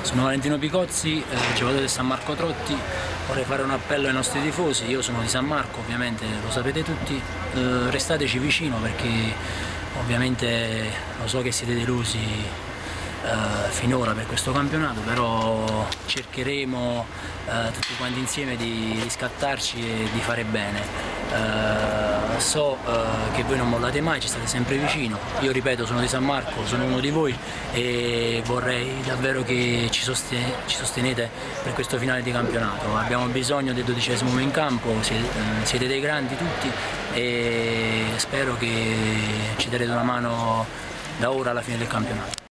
Sono Valentino Picozzi, giocatore del San Marco Trotti. Vorrei fare un appello ai nostri tifosi. Io sono di San Marco, ovviamente lo sapete tutti, restateci vicino perché ovviamente lo so che siete delusi finora per questo campionato, però cercheremo tutti quanti insieme di riscattarci e di fare bene. So che voi non mollate mai, ci state sempre vicino. Io ripeto, sono di San Marco, sono uno di voi e vorrei davvero che ci sostenete per questo finale di campionato. Abbiamo bisogno del 12° in campo, siete dei grandi tutti e spero che ci darete una mano da ora alla fine del campionato.